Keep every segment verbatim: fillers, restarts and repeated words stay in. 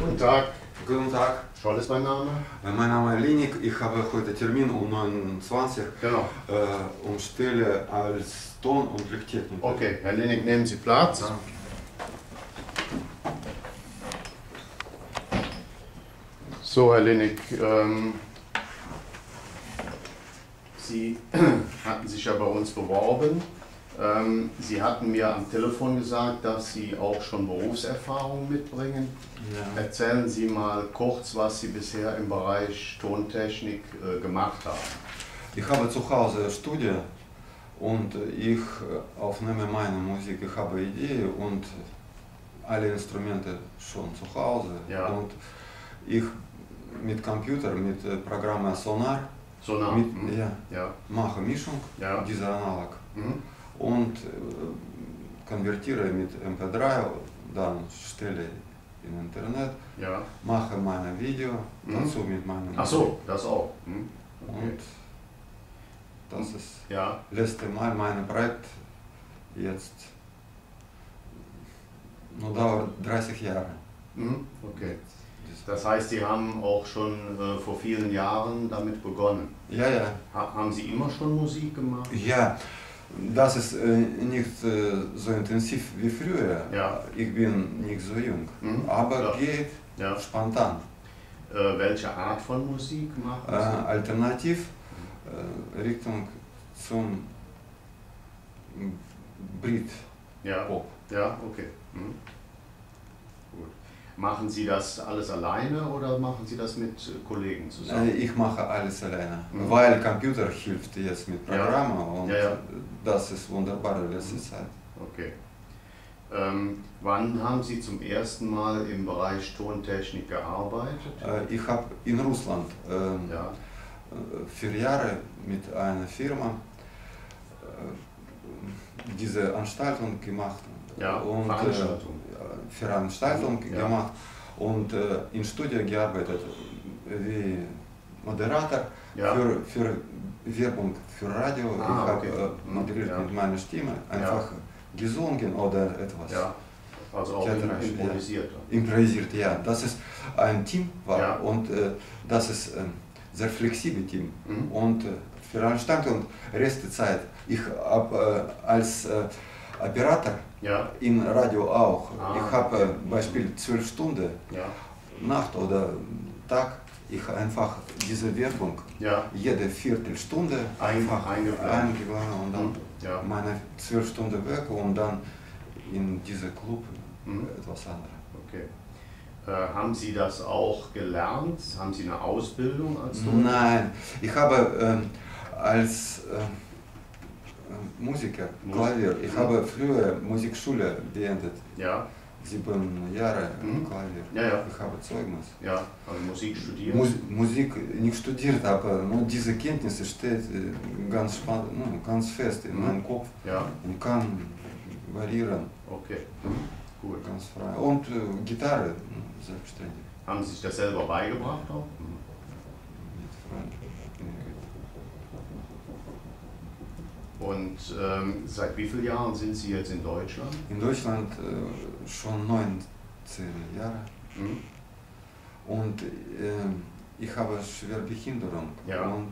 Guten Tag. Guten Tag. Scholl ist mein Name. Mein Name ist Linik. Ich habe heute Termin um neunundzwanzig Genau. äh, und stelle als Ton- und Lichttechniker. Okay, Herr Linik, nehmen Sie Platz. Ja. So, Herr Linik, ähm, Sie hatten sich ja bei uns beworben. Ähm, Sie hatten mir am Telefon gesagt, dass Sie auch schon Berufserfahrung mitbringen. Ja. Erzählen Sie mal kurz, was Sie bisher im Bereich Tontechnik äh, gemacht haben. Ich habe zu Hause Studie und ich aufnehme meine Musik. Ich habe Idee und alle Instrumente schon zu Hause. Ja. Und ich mit Computer, mit Programm Sonar, Sonar. mit, Mhm. ja, Ja. mache Mischung, Ja. diese Analog. Mhm. Und äh, konvertiere mit M P drei, dann stelle in Internet, Ja. mache meine Video Mhm. dazu mit meinem Ach so, das auch. Mhm. Okay. Und das ist Ja. letzte Mal mein Projekt jetzt nur dauert dreißig Jahre. Mhm. Okay. Das heißt, Sie haben auch schon äh, vor vielen Jahren damit begonnen. Ja, ja. Ha haben Sie immer schon Musik gemacht? Ja, das ist äh, nicht äh, so intensiv wie früher. Ja. Ich bin nicht so jung, Mhm. aber Ja. geht Ja. spontan. Äh, welche Art von Musik machen Äh, Sie? alternativ äh, Richtung zum Brit Ja. Pop. Ja, okay. Mhm. Gut. Machen Sie das alles alleine oder machen Sie das mit äh, Kollegen Äh, zusammen? Ich mache alles alleine, Mhm. weil Computer hilft jetzt mit Ja. Programmen und Ja, ja. das ist wunderbar letzte Zeit. Okay. Ähm, wann haben Sie zum ersten Mal im Bereich Tontechnik gearbeitet? Äh, Ich habe in Russland äh, Ja. vier Jahre mit einer Firma äh, diese Anstaltung gemacht. Ja, und, Veranstaltung. Äh, Veranstaltung Ja. gemacht und äh, in Studio gearbeitet wie Moderator Ja. für, für Werbung für Radio. Ah, ich habe okay. äh, moderiert Ja. mit meiner Stimme, einfach gesungen oder etwas. Ja. Also auch Theatralisch, ja. improvisiert. Improvisiert, ja. Das ist ein Team war Ja. und äh, das ist ein sehr flexibles Team. Mhm. Und äh, Veranstaltung, Rest Zeit. Ich habe äh, als äh, Operator Ja. im Radio auch. Ah, ich habe okay. äh, Beispiel zwölf Stunden, Ja. Nacht oder Tag. Ich einfach diese Werbung Ja. jede Viertelstunde Einfach eingeplant. eingeplant und dann Ja. meine zwölf Stunden weg und dann in diese Club Mhm. etwas anderes. Okay. Äh, haben Sie das auch gelernt? Haben Sie eine Ausbildung als Ton? Nein, ich habe ähm, als äh, äh, Musiker, Mus- Klavier, ich Mhm. habe früher Musikschule beendet, Ja. sieben Jahre Mhm. Klavier. Ja, ja. Ich habe Zeugnis. Ja. Also Musik studiert? Mus Musik nicht studiert, aber nur diese Kenntnisse steht äh, ganz, spann- no, ganz fest in Mhm. meinem Kopf Ja. und kann variieren, Okay. Gut. ganz frei. Und äh, Gitarre, no, selbstständig, Haben Sie sich das selber beigebracht auch? mit Freunden. Und ähm, seit wie vielen Jahren sind Sie jetzt in Deutschland? In Deutschland äh, schon neunzehn Jahre. Mhm. Und äh, ich habe schwere Behinderung Ja. und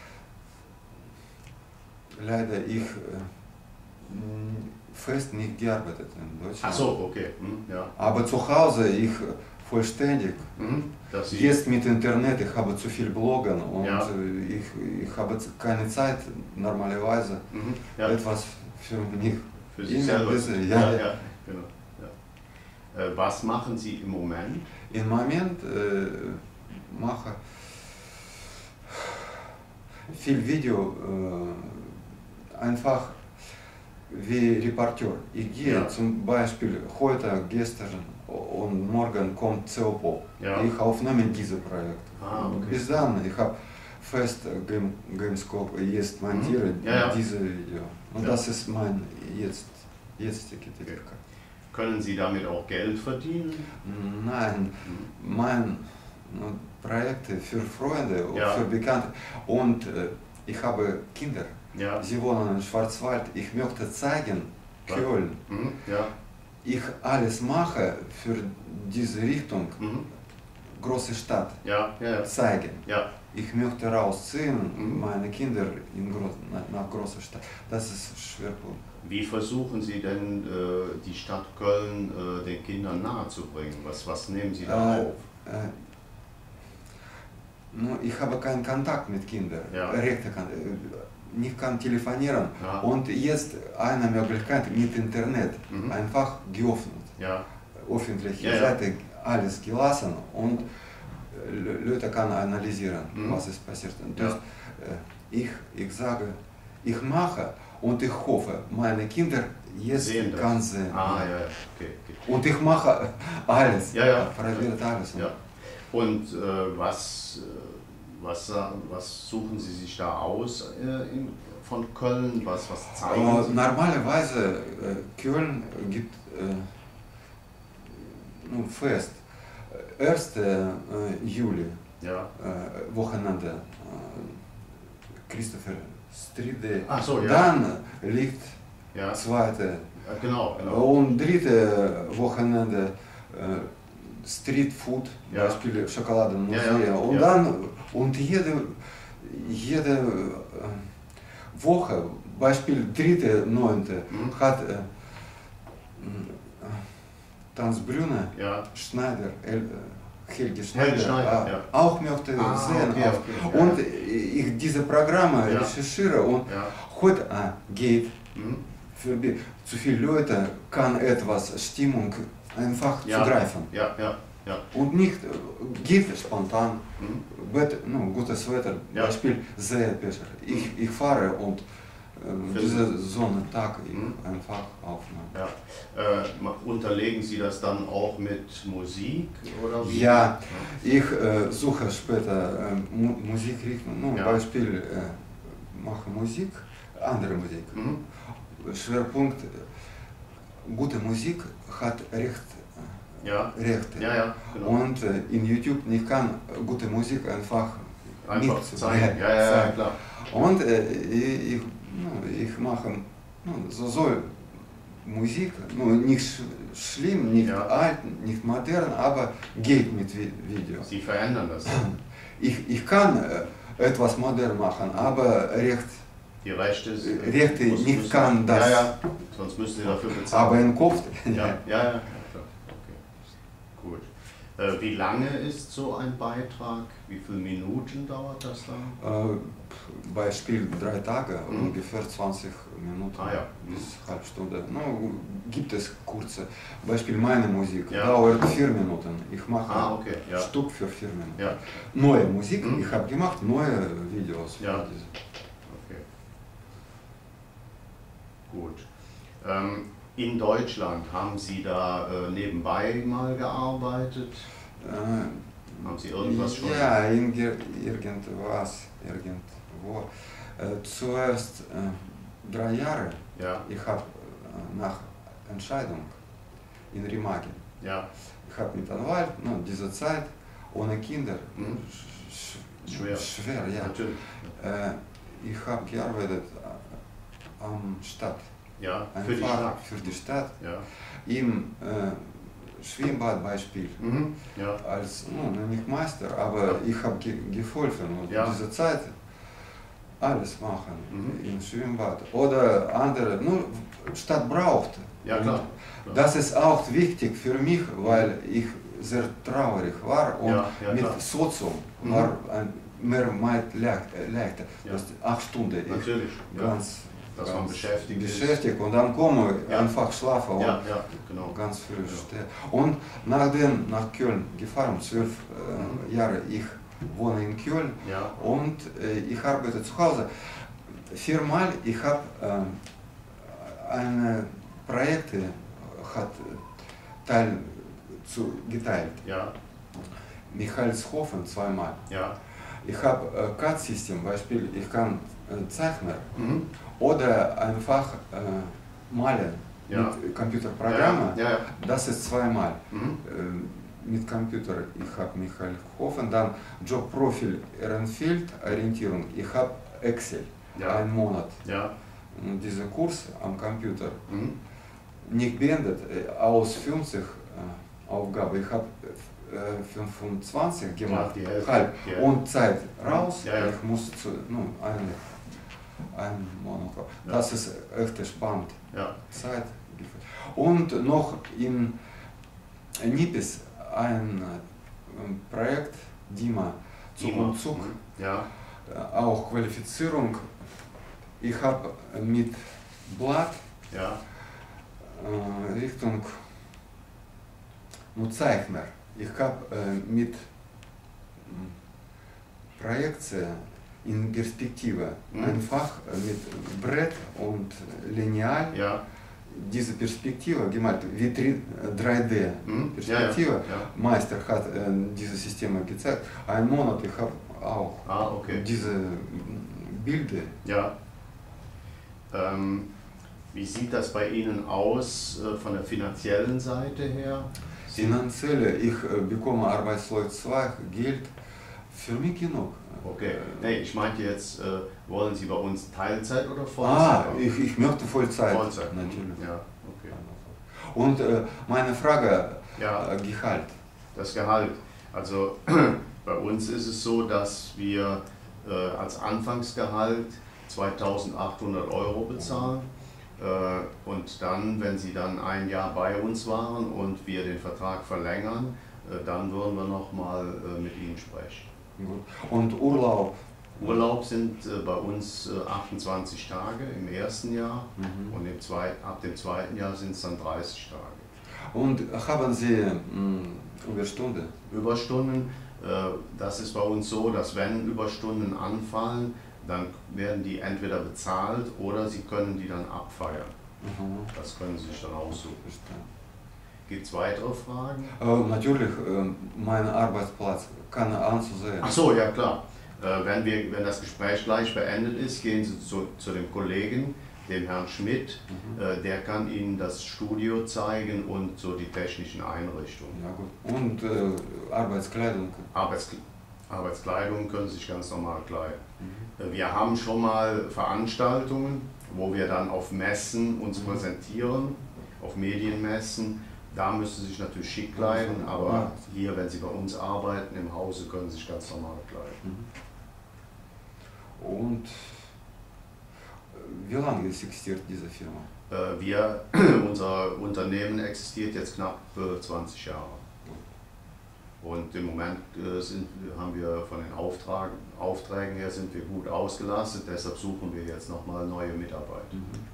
leider ich äh, m, fest nicht gearbeitet in Deutschland. Ach so, okay. Mhm. Ja. Aber zu Hause ich vollständig. Mhm. Dass Sie Jetzt mit Internet, ich habe zu viel Bloggen und Ja. äh, ich, ich habe keine Zeit normalerweise Mhm. Ja. etwas für mich. Für sich immer selber. diese- ja, ja. ja, genau. Ja. Äh, was machen Sie im Moment? Im Moment äh, mache viel Video, äh, einfach wie Reporter. Ich gehe Ja. zum Beispiel heute, gestern und morgen kommt C O Pop. Ja. Ich aufnehme dieses Projekt. Ah, okay. Bis dann, ich habe fest Game, Gamescope jetzt montiere Mhm. Ja, ja. diese Video. Und Ja. das ist mein jetzt, jetzige Tätigkeit. Können Sie damit auch Geld verdienen? Nein, Mhm. mein no, Projekte für Freunde und Ja. für Bekannte. Und äh, ich habe Kinder. Ja. Sie wohnen in Schwarzwald. Ich möchte zeigen, Was? Köln. Mhm. Ja. Ich alles mache für diese Richtung. Mhm. große Stadt ja, ja, ja. zeigen. Ja. Ich möchte rausziehen, Mhm. meine Kinder in gro nach großer Stadt. Das ist Schwerpunkt. Wie versuchen Sie denn, äh, die Stadt Köln äh, den Kindern nahezubringen? Was, was nehmen Sie da Äh, auf? äh, no, ich habe keinen Kontakt mit Kindern. Ja. Rechte kann, äh, ich kann telefonieren. Ja. Und jetzt eine Möglichkeit mit Internet, Mhm. einfach geöffnet. Ja, Öffentliche Ja, ja. Seite, alles gelassen und äh, Leute können analysieren, Mhm. was ist passiert. Und Ja. das, äh, ich, ich sage, ich mache und ich hoffe, meine Kinder jetzt Sehen das. kann sehen. ah, ja, ja. Okay, okay. Und ich mache alles, Ja, ja. probiert alles. Ja. Und äh, was, äh, was, äh, was suchen Sie sich da aus äh, in, von Köln? Was, was zeigen Äh, Sie? normalerweise äh, Köln gibt äh, nun fest. ersten Äh, Juli, Ja. äh, Wochenende, äh, Christopher Street Day. Ach so, ja. Dann liegt Ja. zweite Ja, genau, genau. und dritte Wochenende äh, Street Food, Ja. Beispiel Schokoladenmuseum. Ja, ja. Und Ja. dann und jede, jede äh, Woche, Beispiel dritte, neunte, Mhm. hat äh, Tanzbühne, Ja. Schneider, El, äh, Helge Schneider, Helge Schneider, äh, ja. auch möchte Ah, sehen. okay, auch. okay, ja. Und ich diese Programme Ja. recherchiere und Ja. heute äh, geht Mhm. für die- zu viele Leute kann etwas Stimmung einfach Ja. zugreifen. Ja, ja, ja. Und nicht äh, geht spontan. Mhm. Wetter, no, gutes Wetter, Ja. Beispiel sehr besser. Ich, ich fahre und äh, dieser Sonnentag ich Mhm. einfach aufnehme. Ja. Äh, ma- unterlegen Sie das dann auch mit Musik oder wie? Ja, ich äh, suche später äh, Mu Musikrichtung, no, Ja. Beispiel äh, mache Musik, andere Musik. Mhm. Schwerpunkt, äh, gute Musik hat Recht, äh, Ja. Rechte. Ja, ja, genau. Und äh, in YouTube nicht kann äh, gute Musik einfach, Einfach mit- zeigen. Ja, ja, ja, zeigen. klar. Und äh, ich, ich, no, ich mache no, so, so Musik, no, nicht sch schlimm, nicht Ja. alt, nicht modern, aber geht mit Vi Video. Sie verändern das. Ich, ich kann äh, etwas modern machen, aber Recht, Die Rechte, ist- Rechte muss- nicht müssen- kann das. Ja, ja, sonst müssen Sie dafür bezahlen. aber im Kopf. Ja, ja, ja, ja, klar. Okay. Gut. Äh, wie lange ist so ein Beitrag? Wie viele Minuten dauert das dann? Äh, Beispiel drei Tage, Mhm. ungefähr zwanzig Minuten Ah, ja. bis halbe Stunde. No, gibt es kurze. Beispiel meine Musik Ja. dauert vier Minuten. Ich mache Ah, okay, ja. Stück für vier Minuten. Ja, Neue Musik, Mhm. ich habe gemacht neue Videos. für Ja. diese. okay. Gut. Ähm, in Deutschland haben Sie da äh, nebenbei mal gearbeitet? Äh, Haben Sie irgendwas schon? Ja, inge- irgendwas, irgendwo. Äh, zuerst äh, drei Jahre. Ja, Ich habe äh, nach Entscheidung in Remagen. ja. Ich habe mit Anwalt, no, diese Zeit ohne Kinder, Mhm. sch Schwer. schwer, ja. Natürlich. Äh, ich habe gearbeitet äh, am Stadt, Ja, für die einfach Stadt. für die Stadt, Ja. im äh, Schwimmbad Beispiel. Mhm. Ja. Als, no, nicht Meister, aber ich habe ge geholfen und Ja. diese Zeit alles machen Mhm. im Schwimmbad oder andere, nur Stadt braucht. Ja, Und klar. klar. das ist auch wichtig für mich, weil ich sehr traurig war und Ja, ja, mit klar. Sozium Mhm. war ein mehrmals leicht, leichter. Ja. Das acht Stunden ich Natürlich. Ja. ganz, Dass man ganz beschäftigt ist. beschäftigt und dann komme Ja. einfach schlafen Ja, und ja, genau. ganz früh Ja. stehe. Und nachdem nach Köln gefahren, zwölf Mhm. äh, Jahre, ich wohne in Köln Ja. und äh, ich arbeite zu Hause. Viermal ich habe äh, eine Projekte hat äh, Teil zu geteilt. Ja. Michaelshofen zweimal. Ja. Ich habe äh, C A D-System, Beispiel, ich kann äh, zeichnen Mhm. oder einfach äh, malen Ja. mit Computerprogrammen. Ja, ja. Das ist zweimal. Mhm. Ähm, mit Computer, ich habe Michaelshofen, dann Jobprofil Ehrenfeld, Orientierung, ich habe Excel, Ja. einen Monat. Ja. Und dieser Kurs am Computer, Mhm. nicht beendet, äh, aus fünfzig äh, Aufgaben, ich habe äh, fünfundzwanzig gemacht, Ja, die Hälfte, halb, ja. und Zeit raus. Ja, ja. Ich muss zu, no, ein, ein Monat. Ja. Das ist echt spannend. Ja. Zeit. Und noch in Nipis ein äh, Projekt, DIMA, Zug und Zug, Ja. äh, auch Qualifizierung. Ich habe mit Blatt Ja. äh, Richtung nur Zeichner. Ich habe äh, mit Projektion in Perspektive Mhm. einfach äh, mit Brett und Lineal Ja. diese Perspektive gemalt, wie drei D Mhm. Perspektive. Ja, ja. Ja. Meister hat äh, diese Systeme gezeigt. Ein Monat ich habe auch Ah, okay. diese Bilder. Ja. Ähm, wie sieht das bei Ihnen aus äh, von der finanziellen Seite her? Sie- Finanzielle, ich äh, bekomme Arbeitslos zwei Geld für mich genug. Okay. Nee, ich meinte jetzt, äh, wollen Sie bei uns Teilzeit oder Ah, Vollzeit? ich, ich möchte Vollzeit. Vollzeit. Natürlich. Ja, okay. Und äh, meine Frage, Ja. äh, Gehalt. Das Gehalt. Also bei uns ist es so, dass wir äh, als Anfangsgehalt zweitausendachthundert Euro bezahlen äh, und dann, wenn Sie dann ein Jahr bei uns waren und wir den Vertrag verlängern, äh, dann würden wir nochmal äh, mit Ihnen sprechen. Gut. Und Urlaub. Urlaub sind äh, bei uns äh, achtundzwanzig Tage im ersten Jahr Mhm. und im zweiten, ab dem zweiten Jahr sind es dann dreißig Tage. Und haben Sie mh, Überstunde? Überstunden, äh, das ist bei uns so, dass wenn Überstunden anfallen, dann werden die entweder bezahlt oder Sie können die dann abfeiern. Mhm. Das können Sie sich dann aussuchen. Verstehe. Gibt es weitere Fragen? Äh, natürlich, äh, mein Arbeitsplatz kann anzusehen. Ach so, ja klar. Äh, wenn, wir, wenn das Gespräch gleich beendet ist, gehen Sie zu, zu dem Kollegen, dem Herrn Schmidt. Mhm. Äh, der kann Ihnen das Studio zeigen und so die technischen Einrichtungen. Ja, gut. Und äh, Arbeitskleidung. Arbeits Arbeitskleidung können Sie sich ganz normal kleiden. Mhm. Äh, Wir haben schon mal Veranstaltungen, wo wir dann auf Messen uns Mhm. präsentieren, auf Medienmessen. Da müssen Sie sich natürlich schick kleiden, aber Ja. hier, wenn Sie bei uns arbeiten, im Hause, können Sie sich ganz normal kleiden. Mhm. Und äh, wie lange existiert diese Firma? Äh, Wir, unser Unternehmen existiert jetzt knapp äh, zwanzig Jahre. Und im Moment äh, sind, haben wir von den Auftrag, Aufträgen her sind wir gut ausgelastet, deshalb suchen wir jetzt nochmal neue Mitarbeiter. Mhm.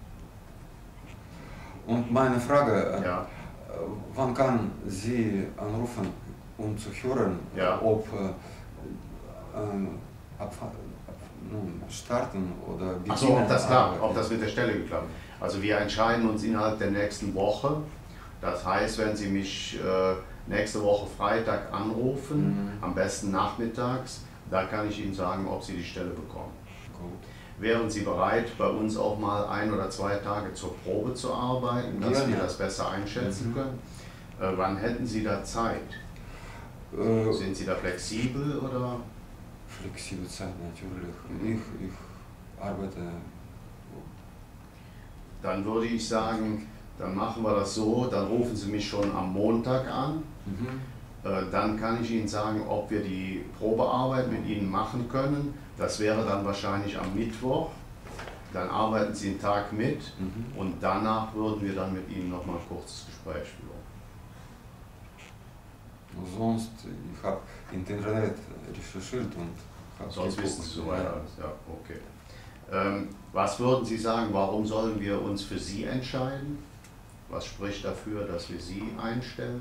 Und meine Frage, äh, Ja. wann kann Sie anrufen, um zu hören, Ja. ob äh, äh, ab, ab, nun, starten oder beginnen? Achso, ob das klappt, arbeiten? ob das mit der Stelle geklappt. Also wir entscheiden uns innerhalb der nächsten Woche. Das heißt, wenn Sie mich äh, nächste Woche Freitag anrufen, Mhm. am besten nachmittags, da kann ich Ihnen sagen, ob Sie die Stelle bekommen. Gut. Wären Sie bereit, bei uns auch mal ein oder zwei Tage zur Probe zu arbeiten, dass Gerne. wir das besser einschätzen Mhm. können? Äh, wann hätten Sie da Zeit? Äh, Sind Sie da flexibel oder? Flexible Zeit natürlich. Mhm. Ich, ich arbeite. Dann würde ich sagen, dann machen wir das so, dann rufen Sie mich schon am Montag an. Mhm. Äh, Dann kann ich Ihnen sagen, ob wir die Probearbeit mit Ihnen machen können. Das wäre dann wahrscheinlich am Mittwoch. Dann arbeiten Sie einen Tag mit Mhm. und danach würden wir dann mit Ihnen nochmal ein kurzes Gespräch führen. Sonst, ich habe Internet recherchiert und habe Sonst geguckt. wissen Sie soweit alles. Ja, okay. Ähm, was würden Sie sagen, warum sollen wir uns für Sie entscheiden? Was spricht dafür, dass wir Sie einstellen?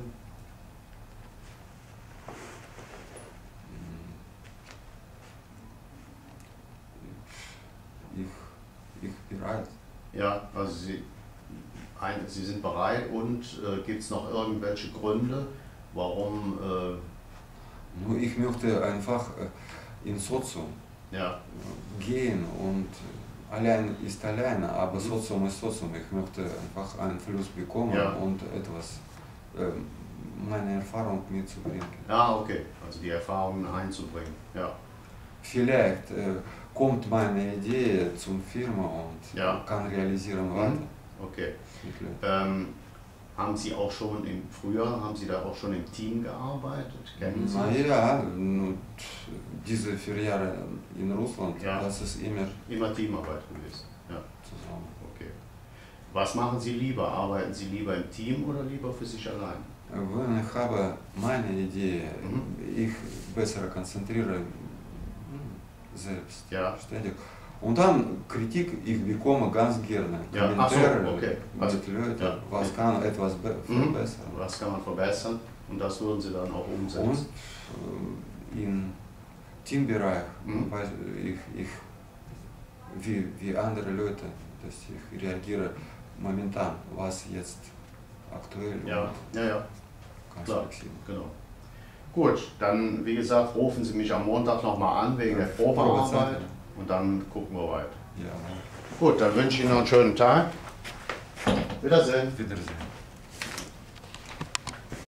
Ich, ich bereit. Ja, also Sie, ein, Sie sind bereit und äh, gibt es noch irgendwelche Gründe, warum, äh, Nur ich möchte einfach äh, ins Sozium ja, gehen und allein ist alleine, aber Sozium ist Sozium. Ich möchte einfach Einfluss bekommen Ja. und etwas, äh, meine Erfahrung mitzubringen. ja, okay, also die Erfahrungen einzubringen, ja. Vielleicht äh, kommt meine Idee zum Firma und Ja. kann realisieren Mhm. weiter. Okay. Wirklich. Ähm, haben Sie auch schon im Frühjahr, haben Sie da auch schon im Team gearbeitet? Kennen Sie? Na ja, ну, diese vier Jahre in Russland, Ja. das ist immer Immer Teamarbeit gewesen. Ja, zusammen. okay. Was machen Sie lieber? Arbeiten Sie lieber im Team oder lieber für sich allein? Wenn ich habe meine Idee, Mhm. ich besser konzentriere selbst, Ja. ständig. Und dann Kritik, ich bekomme ganz gerne. Ja, ach so, Kommentare okay. Also, mit Leuten, ja. was kann etwas be Mhm. verbessern. Was kann man verbessern? Und das würden Sie dann auch Und umsetzen? äh, im Teambereich, Mhm. weiß ich, ich wie, wie andere Leute, dass ich reagiere momentan, was jetzt aktuell Ja, und ja, ja, ganz klar, flexibel. genau. Gut, dann wie gesagt, rufen Sie mich am Montag nochmal an wegen Ja, der Probearbeit Probezeit, und dann gucken wir weiter. Ja, Gut, dann wünsche ich Ihnen noch einen schönen Tag. Wiedersehen. Wiedersehen.